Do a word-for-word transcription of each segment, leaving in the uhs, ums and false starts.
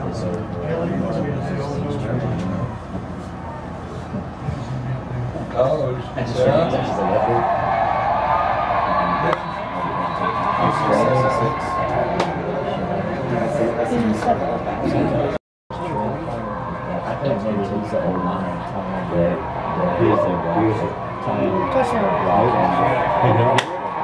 Oh, I think maybe he's the old man time that he's the time. Touchdown.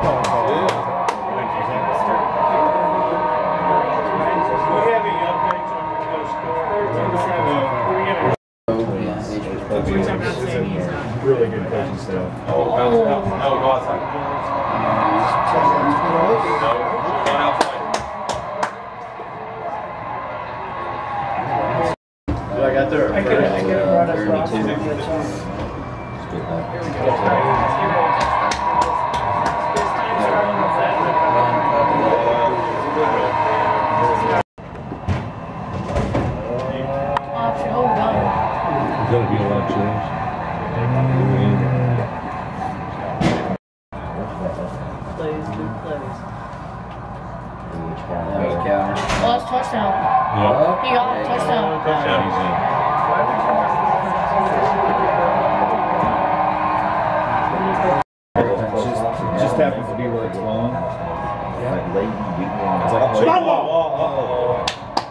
Really good coaching staff. Oh, bounce out. No, go outside. No, going outside. What I got there? I could I could have brought us Ross and Option, oh god. There's gonna be a lot of change. plays, good plays. Oh, that's touchdown. Yeah. He got a touchdown. Yeah, he's in. Just, just happens to be where it's going. Like late week one. It's like, Stop oh, oh, oh.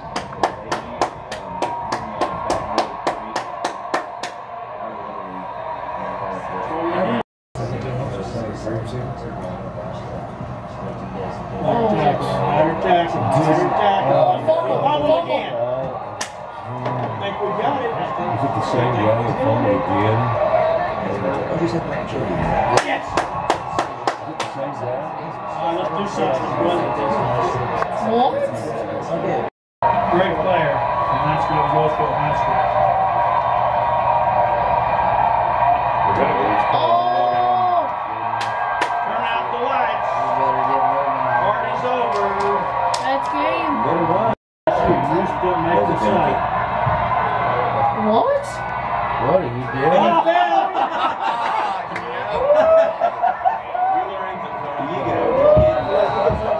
Oh, yes. Under tackle. Under tackle. Fumble again. I think we got it. Is it the same guy that fumbled again? Yes. Is it the same guy? Uh, let's do something. What? Great player from high school, Northfield High School. Oh! Turn out the lights. Party's over. That's game. You still make the site. What? What are you doing? Oh, We learned that. You go.